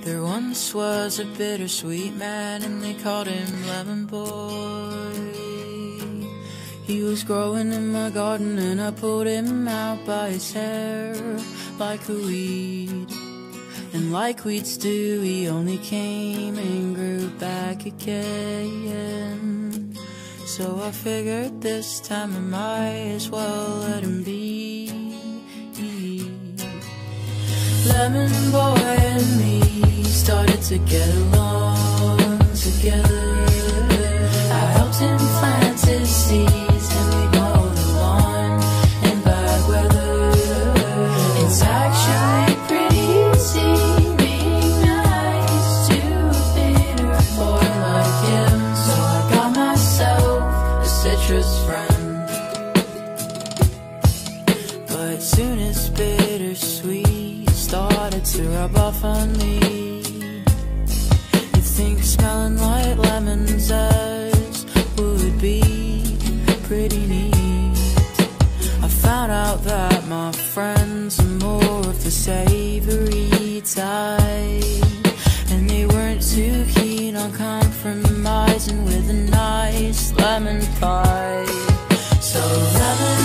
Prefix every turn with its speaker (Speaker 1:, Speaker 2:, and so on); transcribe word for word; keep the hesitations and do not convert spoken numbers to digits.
Speaker 1: There once was a bittersweet man, and they called him Lemon Boy. He was growing in my garden, and I pulled him out by his hair like a weed. And like weeds do, he only came and grew back again. So I figured this time I might as well let him be. Lemon Boy and me started to get along together. I helped him plant his seeds, and we mowed the lawn in bad weather. It's actually pretty easy being nice to a bitter boy like him. So I got myself a citrus friend. But soon as bittersweet started to rub off on me, you'd think smelling like lemon zest would be pretty neat. I found out that my friends are more of the savory type, and they weren't too keen on compromising with a nice lemon pie. So lemon